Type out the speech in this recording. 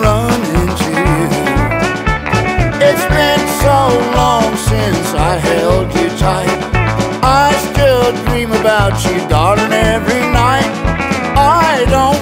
running to you. It's been so long since I held you tight. I still dream about you, darling, every night. I don't